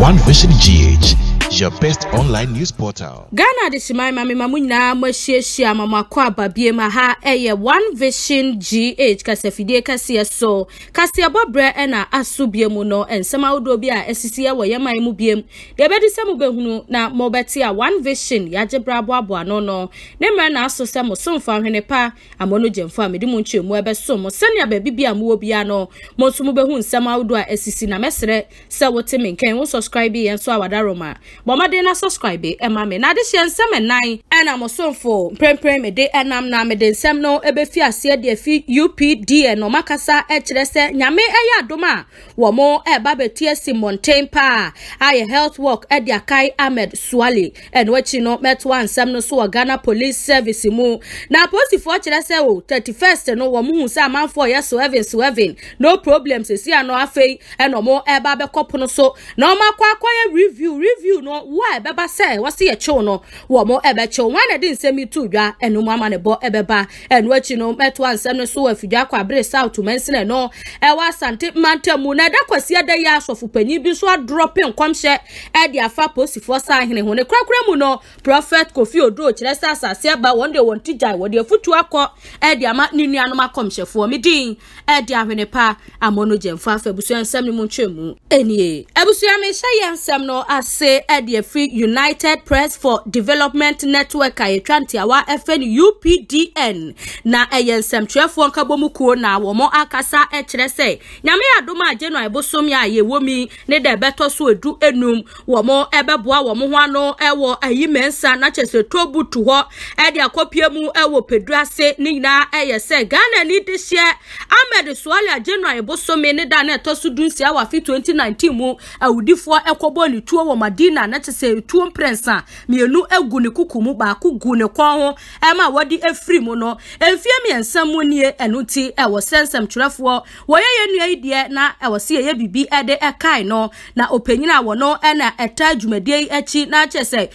One Vision GH, your best online news portal. Ghana de shimai mami mamunya mweshia mama kwa babie maha eye One Vision GH kasefidie kasiye so kasiye bobre ena asubie muno ensema udobi a esisiye wayema imu biem debedi semu behunu na mobeti a One Vision yaje brabo abo anono nemre na aso semu somfa hwenepa amono jemfo amedi munche mu ebe so mo senia bebibia mu obi ano mo sumu behu nsema udo a esisi na mesre se wote menken wo subscribe yen so awadaroma bomade na subscribe ema me na de hye nai ena mo somfo prempren me de enam na me de nsem no ebefi ase de fi UPD no makasa ekire se nyame eya adoma wo mo eba betie Mountain pa aye health work e dia kai Ahmed Suale enwachi no metwa nsem no so Ghana Police Service mu na posifo kire se o 31st no wo mu se amanfo ye so even no problems esi ano afei eno mo eba be kopono so na ma kwa review no wa ebeba se wase ye chew no wo mo ebe chew wan na di nsemi tu dwa enu mu ama ne bo ebeba enwachi no metwa nsem no so afidwa kwa bre south mensene no ewa sante mantamu na da kwasi ada ya asofu panyi bi so dropping kwamhye e dia fa posifo sa hene ho ne krakra mu no prophet Kofi Odo kire sa asase aba wonde wonti jai wode afutu akọ e dia ma ninu anu makomhyefo midin e dia hwene pa amono jemfa afabusu nsem ni mu ntwemu enie abusu ya me hye nsem no ase e dia free United Press for Development Network ayetwanti awa FN UPDN na ensem twefo nkabomukuo na wo mo akasa e kire se nyame adoma ageno ibosom ya yewomi ne de beto so edu enum wo mo ebeboa wo mo ho ano ewo ayi mensa na chese tobutu ho e de akopie mu ewo peduase ni na eyese Ghana ni de hye Ahmed Suale ageno ibosom ne da na to so dunsi awa fi 2019 mu awudifo ekobo ni tuo wo Madina na chese tuo prensa mienu egu ne kukumu ba ku gu ne kon ho e ma wodi efri mu no enfie miensa mu nie enuti ewo sensem twerefo wo ye nua idie na ewo se ye bibi ede ekai no na opanyina wo no ena eta dwumadie echi na chese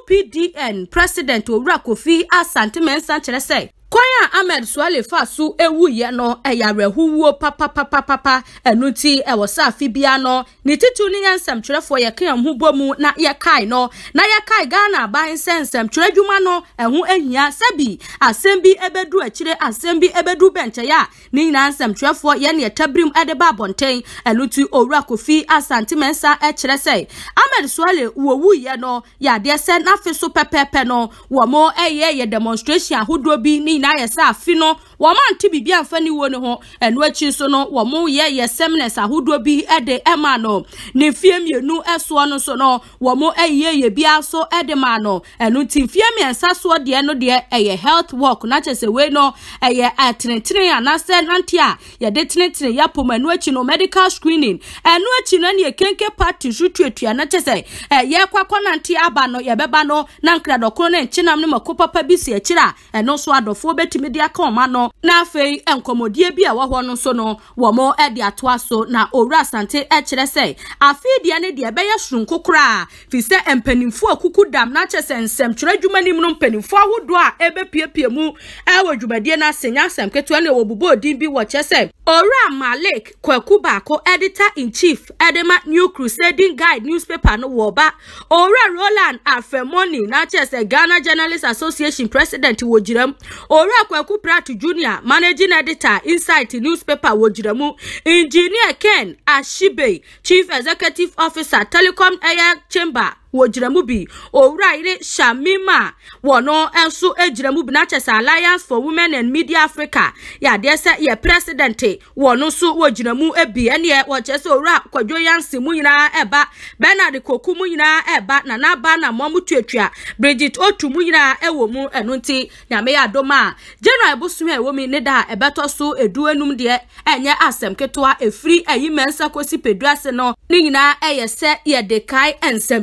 UPDN president Owura Kofi Asante Mensa kire se Kwaya Ahmed Suale fasu ewu ye no eyarehuwo papa enuti ewo sa afibia no ni titu ni yansam twerefo ye kan hu bomu na ye kai no na ye kai Ghana ban sensem twerejuma no ehu ehia sabi asembi ebedu akire asembi ebedu benche ya ni nansam twerefo ye ne tabrim edeba bonten enuti Owura Kofi Asante Mensa ekire sei Ahmed Suale wo ye no ya de se na feso pepepe no wo mo eye demonstration ahodo bi ni na yesa afino wo ma nti bibia mfani wo ne ho enu achi so no wo mo ye seminars ahodo bi ede ema no ne fie mienu eso no so no wo mo ye bia so ede ma no enu ti fie miensa so de no de eye health work na chese we no eye atenetene anase nanti a ye de tenetene ya pom enu achi no medical screening enu achi no ne kenke party jutuatua na chese ye kwakọ nanti aba no ye beba no na nkra dokoro ne nchinam ne makopapa bi si akira eno so adofo betimi dia ka oma no na afei enkomodie bi a wo no so no wo mo e de atoa so na Owura Asante e kire se afi dia ne de be ye shrunko kra fi se empanimfo akuku dam na chese nsem twere dwumanim no mpanimfo ahodo a ebe piepie mu e wo dwumadie na senya asem keto na wo bubo odin bi wo chese Owura Malik Kwaku Bako editor in chief edema New Crusading Guide newspaper no wo ba Owura Roland Afemoni na chese Ghana Journalists Association president wo jiram Owura Kwaku Pratt Jr. managing editor Insight newspaper wojiramu engineer Ken Ashibe chief executive officer Telecom Air Chamber wojiramu bi Owura ire Shamima wono enso ejiramu bi na chese Alliance for Women and Media Africa ya de se ye president wono so wojiramu ebi ene wo chese Owura Kwadwo Yansi mu nyina eba Bernard Koku mu nyina eba na na ba na mo mutuatua Bridget Otu mu nyina ewo mu enunti nyame ya doma General Bosume ewo mi ne da ebeto so edu enum de enye asem ketwa efri ayi mensa kosi peduase no ni nyina eye se ye de kai ensem twani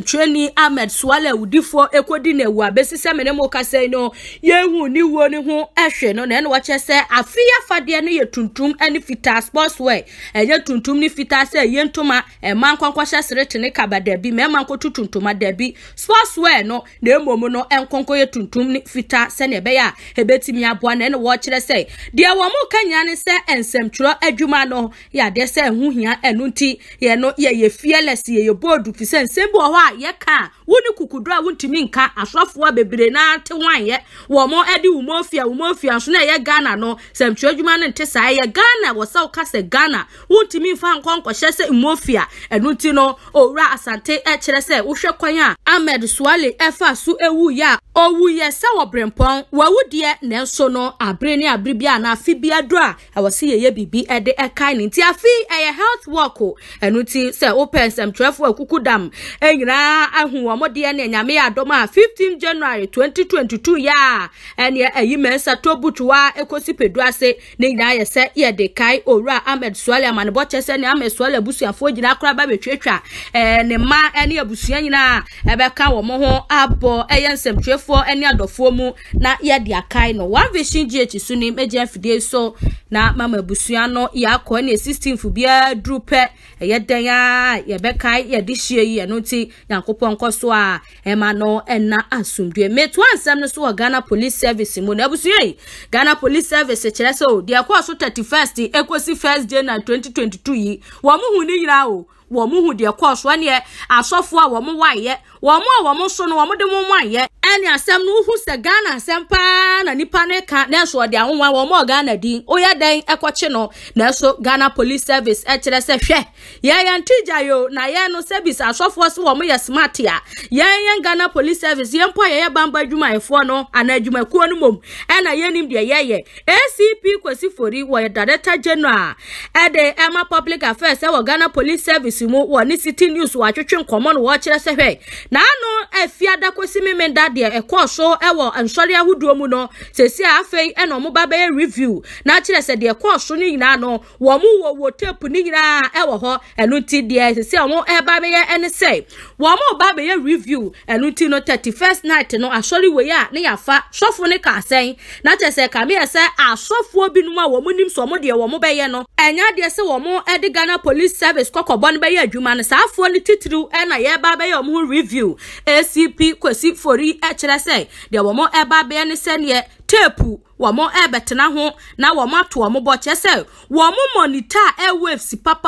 Panyini Ahmed Swale udifo ekodi na ewu abesi se mene mo kase no yehu ni wo ni ho ehwe no na no wache se afia fade no ye tuntum ani fita sportswear enye tuntum ni fita se ye ntoma man kwankwa srete ne kabada bi me man kotu tuntuma da bi sportswear no na emom no enkonko ye tuntum ni fita se ne be ya ebetimi aboa na no wo kire se de wo mo kanya ne se ensemtro adwuma no ya de se hu hia enu nti ye no ye fearless ye bodu fi se nsembu ho a ye ka woni kukudu a wontimi nka asofo bebre na te wan ye wo mo edi umofia so na ye Ghana no semtro adwuma no nte sa ye Ghana wo sa ka se Ghana wontimi fa nkonko hye se umofia enu nti no owura asante e kire se wo hwe kwan a Ahmed Swale efa su ewu ya owu ye se wo brempon wawu de na so no abre ni abre bia na afi bia do a awose ye bibi ede ekai ni nti afi eye health work enu nti se open semtrefo akukudam enyina ahu wo de na nyame adoma 15 January 2022 ya ene ayi mensa tobutuwa ekosi pedu ase ne nyina ye se ye de kai owura Ahmed Swale amanebo chese ne Ahmed Swale abusuafo gina akra ba betwetwa ne ma ene abusua nyina ebeka wo mo ho abo eye nsemtrefo ene adofo mu na ye de akai no one vision GH su ni meje fidie so na mama abusua no ya ko ne 16th bia drupe eye den ya ye bekai ye de hie yi no nti yankopon koso a ema no ena asumdue meto ansam no so Ghana Police Service mu na abusua yi Ghana Police Service kire so de akoso 31st ekosi 1st January 2022 yi wo mu hu ni yira o wo mu hu de akoso ane asofo a wo mu waye wo mu so no wo mu de mu waye ene asem no hu se Ghana asem pa na nipa ne ka na so de ahonwa wo mu Ghana din oya den ekoche no na so Ghana Police Service e kire se hwe ye yantija yo na ye no service asofo so wo mu ye smart ya ye Ghana Police Service ye mpo ye bamba adwuma efo no ana adwuma kuo no mom ena ye nim de ye ACP Kwesi Fori wo ye Director General e de Emma Public Affairs e wo Ghana Police Service mu wo ni City News wa twetwe nkomo no wo kire se hwe na no efiada Kwesi memenda de ekoso ewo ansori ahuduo mu no sesi afei eno mo ba be review na kire se de ekoso ni nyina no wo mu wo tape ni nyina ewo ho enu ti de sesi omo eba be ye ene say wo mo ba be review enu ti no 31st night no asori we ya ne yafa sofo ne ka sen na kire se ka me se asofo binum a wo mu nim so mo de wo mo be ye no enya de se wo mo edi Ghana Police Service kokobon be ye adwuma ne sa afo ne titiriu ena ye ba be ye mo review ACP Kwesi Fori kire se de wo mo eba be ne se ne tape wo mo ebetena ho na wo mato wo mo bo chese wo mo monitor airwaves papa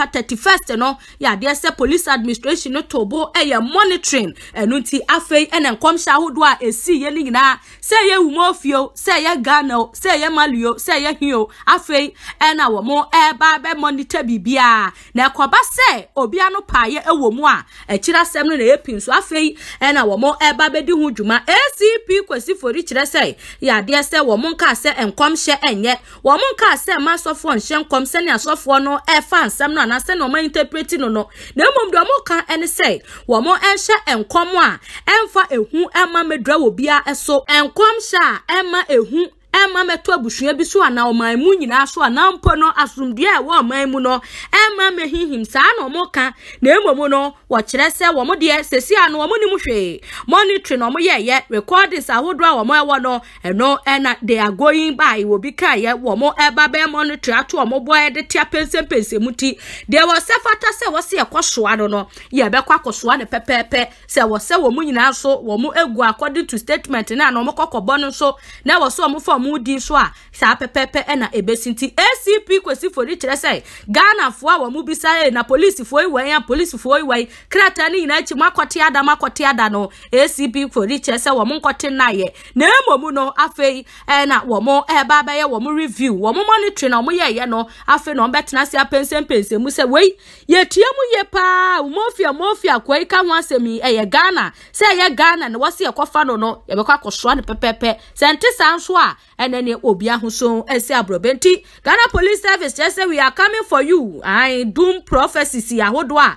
31st no ya de se police administration no tobo monitoring enu nti afei ene nkomsha hodo a esi ye nyina se ye umofio se ye Ghana se ye Maluo se ye hio afei ena wo mo eba be monitor bibia na ekoba se obia no paaye ewo mu a ekira sem no na epinso afei ena wo mo eba be di ho dwuma ACP Kwesi Fori kire se ya de se wo monka se enkomhye enye wo monka se masofo nhye nkom se ne asofo no efa nsam no na se no ma interpret no no na emom do monka ene se wo mo enhye enkom a emfa ehu ema medra wo bia eso enkomhye a ema ehu ema meto abusua bi so ana oman mu nyina so ana mpo no asumdie e wo oman mu no ema mehihim sa na omoka na emom no wo kire se wo mo de sesi ana wo mo ni mu hwe monitor no mo ye recordings ahodo a wo mo ewo no eno ena they are going by wo bi ka ye wo mo eba be monitor ato wo mo boy de tia pense muti de wo se fata se wo se ekosoa no ye be kwa kosoa ne pepepe se wo se wo mu nyina so wo mo egu according to statement na no mo kokobo no so na wo so mo mudi so a sa pepepe na ebesinti ACP Kwesi Fori kire se Ghana fo a wo mu bisare na police fo iwan ya police fo iwan krata ni nyina chi makote ada no ACP Fori kire se wo mu nkote na ye na emomu no afei na wo mo eba ba ye wo mu review wo mu monitor na wo ye no afei no betena se pense mu se wei ye tie mu ye pa mofia kwai ka ho asemi ye Ghana se ye Ghana na wo se ye kofa no ye be kwa kosoa ne pepepe se ntesa nso a enene obi ahoso ese abrobenti Ghana Police Service just say we are coming for you. I doom prophecies ahodo a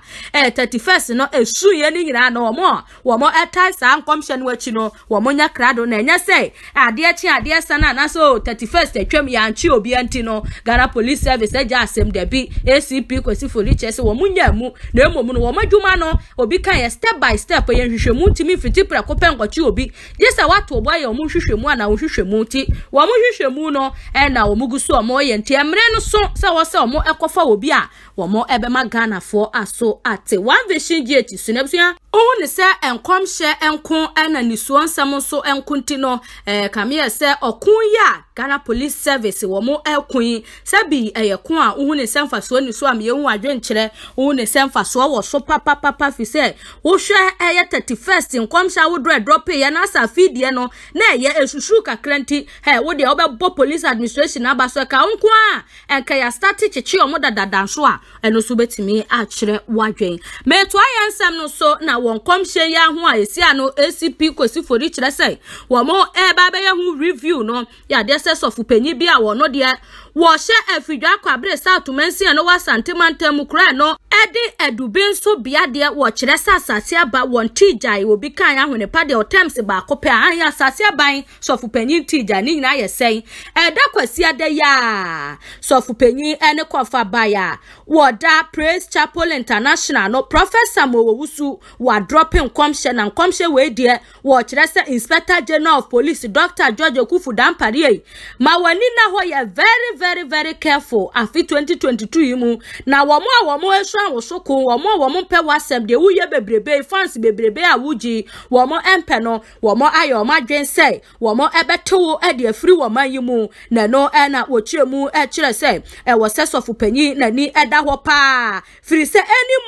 31st no esu ye ni nyina no wo etai sa nkomhye no achi no wo nya krado na enya say ade sana na so 31st atwam ya nchi obi anti no Ghana Police Service eja asem de bi ACP kwesi foliche say wo nya mu na emom no wo madwuma no obi kan ye step by step ye hwehwemu ntimi fiti prako penkwachi obi yesa wato obo ye wo hwehwemu ana wo hwehwemu ti wo hwehwemu no na wo muguso omo ye nti emre no so se wo se omo ekofa obi a wo ebema Ghana for aso ate one vision GH sunabusua ohun se enkomhye enko na nisuo nsam so enkunti no kamie se okun ya Ghana Police Service wo ekun sabi eyekun a ohun se mfaso nisuo am ye hu adwenkyere ohun se mfaso wo so papa fi se wo hwe 31st enkomhye wo drop ye na sa feed no na ye esusu kakranti wo de obebo police administration abaso ka nko a enka ya start chichi omo dadadanso a eno so betimi a kire wadwen meto ayansam no so na won komhye ya ho a esi ano ACP kwesi fori kire sei wo mo ba be ya hu review no ya de ses of panyi bi a wo no de wo hye afidwa kwabre south mensi no wa santimantem kura no ede edubin so bia de wo kire sasase aba won tijai obi kan ahone pa de otems ba kope an ya sasase aban sofu panyi tijai ni nyina ye sei eda kwasi ade ya sofu panyi ene kofa ba ya Wada Praise Chapel International no Professor OWUSU wa dropping komhye na komhye we de wo kire se Inspector General of Police Dr. George Okufu DAMPARE ma wani na ho ye very careful afi 2022 yimu na wo esu awosoko wo pe wasem de wuye bebrebe fans bebrebe a wuji wo empe no wo ayo madwen sei wo ebeto e de afiri wo man yimu na no na wo kiremu e kire sei e wo sesofu panyi na ni eda ho pa free say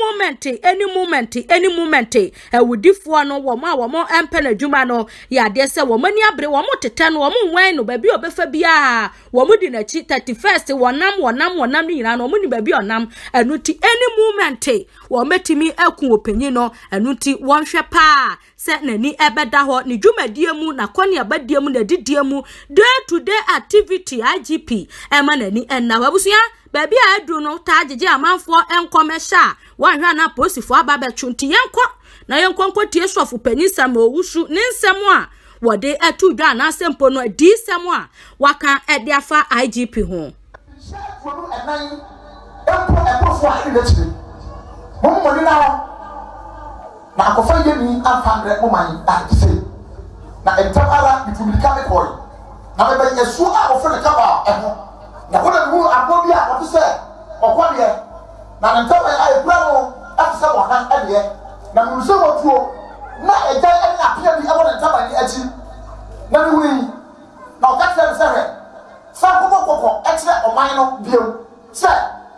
any moment wudifo no wo empe na dwuma no ya de se wo mani abre wo tete no wo nwan no ba bi obefa bia wo di na chi 31st wonam ni nyina no mo ni ba bi onam anuti any moment wo metimi akun opanyi no anuti wonhwe pa se nani ebeda ho ni dwumadie mu na kwani abadie mu na didie mu day to day activity IGP ema nani enna wabusua baby adu no tajeje amanfo enkomesha wanhwa na posifo ababe chunti yenko na yenko tie sofu panisa ma OWUSU ninsem a wode atu dwa na sempo no adisem a waka ede afa IGP ho na akofa yemi afandre moman atise na entara bitumika me koy na bebe yesu a ofre kaba eho na wona mu abobi a wote se okode na ntaba ai plano afisa wakan ade na mu se wotuo na eja en apia bi abo ntaba ni achi na ni wuni na o ka tell se he sa kokoko etre oman no bio se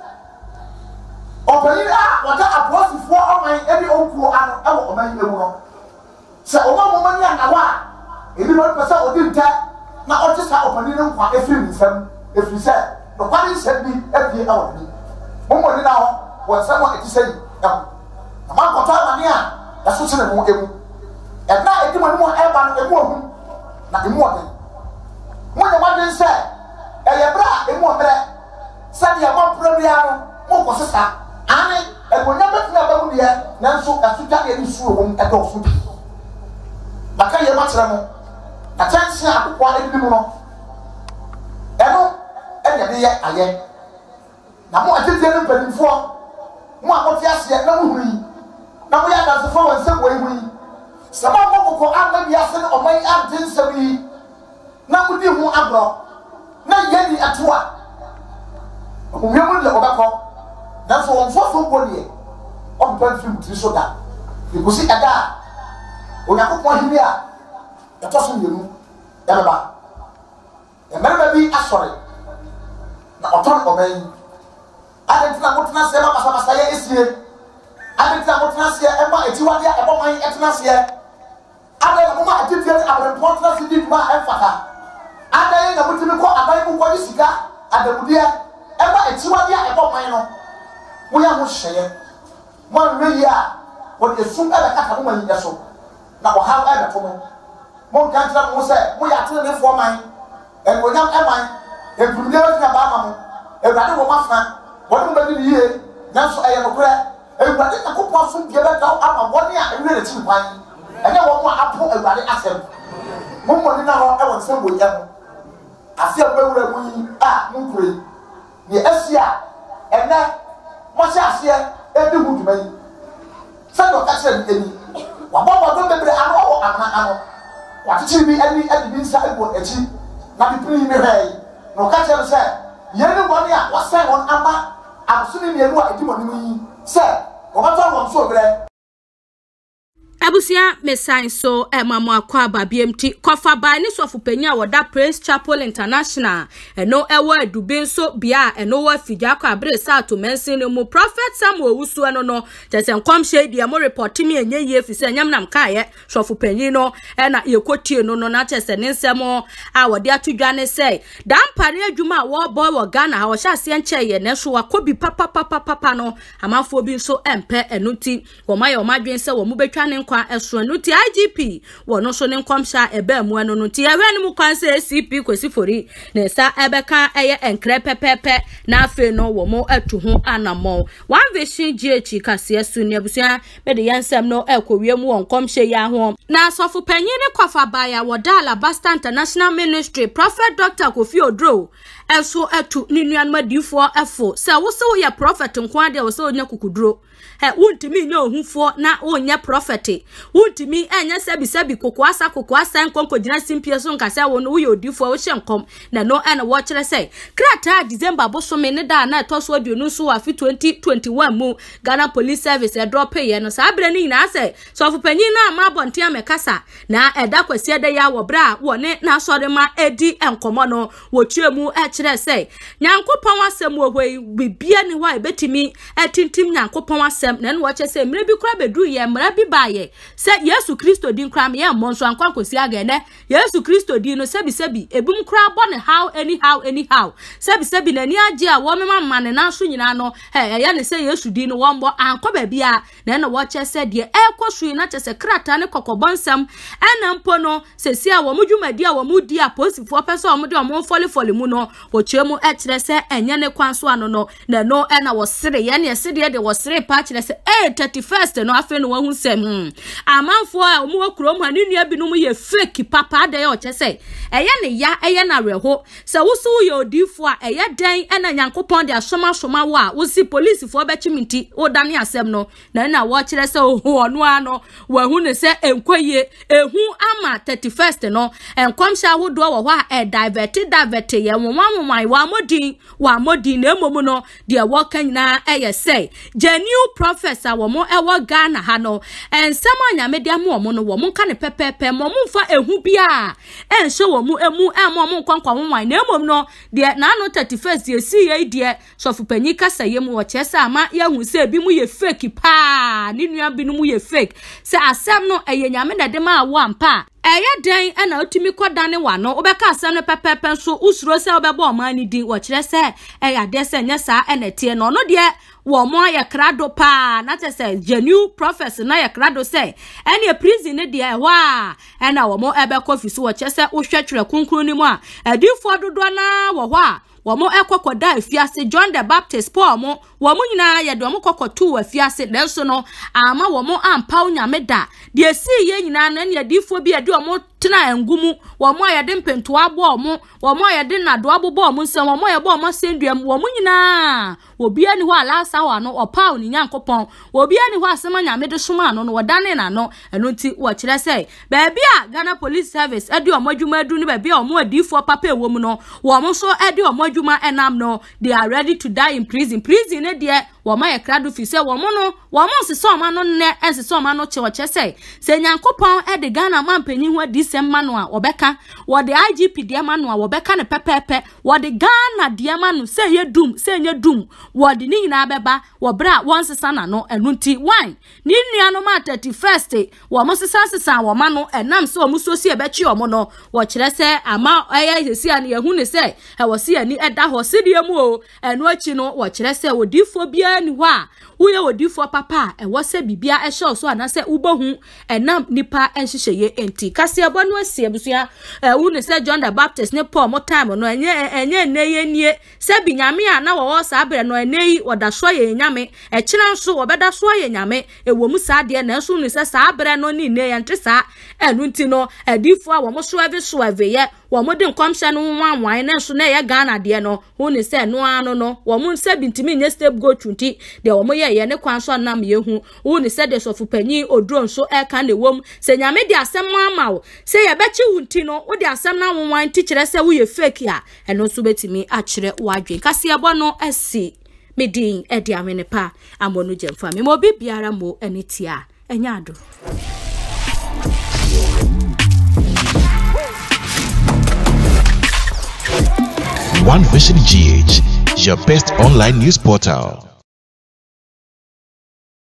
opani a wada aposifo oman ebi onkuo ano ewo oman ewu no se oman ya na wa ebi mo pesa odi nta na otisa opani no kwa efiri nsam efiri se no kwani se bi ebie awo bi mo ni na ho wo se mo etise yi na ma ko ta mani a ya so se mo emu e na edi mo ni mo eba no emu ohun na emu ode mo ne ma den se e ye bra emu omre se ya mo problem no mo ko sesa ani egonya betina babu de nanso asuta de nsuo won edo so bi maka ye ma kire mo na chanse akokwa ebi mu no eno enya de ye aye na mo atete ne mpanimfo mo akoti ase na mo huri na mo ya dasefo won se wo huri sama mo kokko amma bi ase ne oman antin sabi na mo di hu agro na ye ni atoa o mi mo le obako na so won fo body on plan film ti so da ikusi ada onyakopo hiri a etoso yenu ya baba e mereba bi asore na oton omen adentina motena se ba basa ye esie adentina motena se e ma etiwade a ebo man etena se ada na mama atitie abrempon tena se di ma enfata ada na motimi ko aban mu ko sika adamudie e ma etiwade a ebo man no mo ya mo hye mo nwe ya wo de sum ebe kata mo man yeso na wo ha ebe to mo kan tra mo se mo ya tene ne fo man and when I'm Emma, and from there to Abama, and I know Mafna, what nobody here, now so I am a prayer, and what I could possibly get out of 1 year and read it to mine, and I want more apple and body asset. One now, I want some with them. I feel where we are, Munkery, the SCR, and that what's I say, every good man. Some of us said, what don't remember, I know. What did be any at the inside what a cheap, not the premium way. No catch ever said, Yellow money, what's that on Amma? I'm assuming you know what I do on me, sir. What I'm so glad. Abusia mesan so mamo akwa ba BMT kofa ba ni so fupenya woda Praise Chapel International eno ewo adube so bia eno wa fija kwa abre sa to mensin mu prophet Samuel OWUSU eno no jesen komhye dia mo report mi enye ye fi se nyam nam kae so fupenyi no na yekotie no na chese ne nsemo a wode atodwa ne sei dampare adwuma wo boy wo Ghana ha wo hya se enche ye ne so wakobi papa no amafo bi so empe enuti wo maye o madwen se wo mu betwa ne kwa esro nuti IGP wono so ne nkwamsha ebe mu eno nuti ehwe mu kwan se CP kwesifori ne sa ebeka eye enkre pepepe na afe no wo mo atu ho anamo one vision GH kase asu ne abusia be de yansem no ekowie mu won komhye ya ho na asofo panyin ne kwafa baya woda Alabasta International Ministry Prophet Dr. Kofi Odro eso atu ni nuan madifo efo se wo se wo ye prophet nkwa de wo se onya kukuduro wuntimi nya ohufo na onya prophet wuntimi enya sebi kokoasa nkonko gina simpie so nkase wo no wo odifo wo hyenkom na no ena wo kire sei krata December bosome ne da na to so aduonu so afi 2021 mu Ghana Police Service drop ye no sa abre ni na sei so ofupanyin na ma bonte amekasa na eda kwasi eda ya wo bra wo ne na sore ma edi enkomo no wo tuemu kire sei nyankopon asem wo hoi bibia ni wa betimi etintim nyankopon asem na no wache se mre bi kura bedu ye mra bi baye se Yesu Kristo din kra me ye monso ankwa kosi agene Yesu Kristo din no sebi ebum kura bone how anyhow sebi na ni age a wo mema mane na so nyina no ya ne se Yesu din no wombo ankwa ba bia na no wache se de ekosu na che se krata ne kokobonsam ena mpo no se si a wo mudwumadi a wo mudi a posifo pese wo mudi o mo foli mu no wochemu kire se enye ne kwanso ano no na no ena wo sere ye ne sere de wo sere pa kire se 31st no afi no wahu sem amanfo a omo akurom ha ne nua binum ye fake papa de ye o chese eye ne ya eye na reho se wusu ye odifo a eye den ena nyankopon de asoma wa wusi police fo be chiminti o dane asem no na wo kire se ono ano wahu ne se enkoye ehu ama 31st no enkomsha hodo wo ho a divert ye wa modin na emomu no de wo kan na eye say genuine professor wo mo ewo Ghana ha no ensem anyame de mo mo no wo mo kan pepepe mo mfa ehu bia enhye wo mu emu mo nkwankwa nwan na emom no de na no 31st ye si ye de sofupanyi kasa ye mu wo chese ama ye hu se bi mu ye fake pa ni nua bi no mu ye fake se asem no eye nyame na de ma wo ampa eye den ena otimi kodane wa no obeka asem no pepepe so usuro se obebo omani din wo kire se eya de se nya sa ena tie no no de wo mo ya krado pa na te se genuine professor na ya krado se ene prison ne de wa ena wo mo ebe kofi so wo kire se wo hwetwere kunkun ni mu a edifo dodo na wo ho a womo ekokoda afiase John the Baptist Paul mo womo nyina ye de womo kokotu afiase denso no ama womo ampa onyame da de si ye nyina na ne adifo bi ade womo tena engumu womo ye de mpento abo womo ye de nado abobo womo nsem womo ye bo womo senduam womo nyina obi ani ho alasa ho no opa oni nyankopon obi ani ho asema nyame de soma no no wodane na no eno nti wo kire sei baabi a Ghana Police Service ade womo adwuma adu ni baabi a womo adifo papa ewom no womo so ade womo adwuma enam no they are ready to die in prison ne de womo ye krado fi se womo no womo nseso ma no ne enseso ma no che sei se nyankopon ade Ghana mampanyi ho December no a obeka wo de IGP de ma no a wobeka ne pepepe wo de Ghana de ma no se ye dum wo de ni nyina beba wo bra won sesa na no enu nti why ni nua no ma 31st wo mo sesa wo ma no enam se wo muso si ebechi wo no wo kire se ama eye sesi an ye hu ne se e wo si ani eda ho se de mu o enu achi no wo kire se odifo bia bibia ni wa uye odifo papa e wo se bibia e show so anase ubohu enam nipa enhyehyeye enti kase abonu asie abusua unu se John the Baptist ne Paul mo time no enye neye nie se binyame a na wo sa abere no eneyi woda so ye nyame e kira nso wo beda so ye nyame e wo mu sa de na nso unu se sa abere no ni ne ye ntisa enu nti no adifo a wo mo so ave ye wo mo de nkomhye no nwanwan na nso na ye Ghana de no unu se no ano no wo mu se bintimi nye step go twunti de wo mo ye ne kwan so nam yehu unu se de sofu panyi odron so e ka na wom se nyame de asem amawo se ye bechi wunti no wo de asem na nwanwan ti kire se wo ye fake a eno so betimi a kire wadwen kase ebo no asi medin e de amene pa amonu jemfa me mo bibiara mo enitia enya ado. One Vision GH, your best online news portal.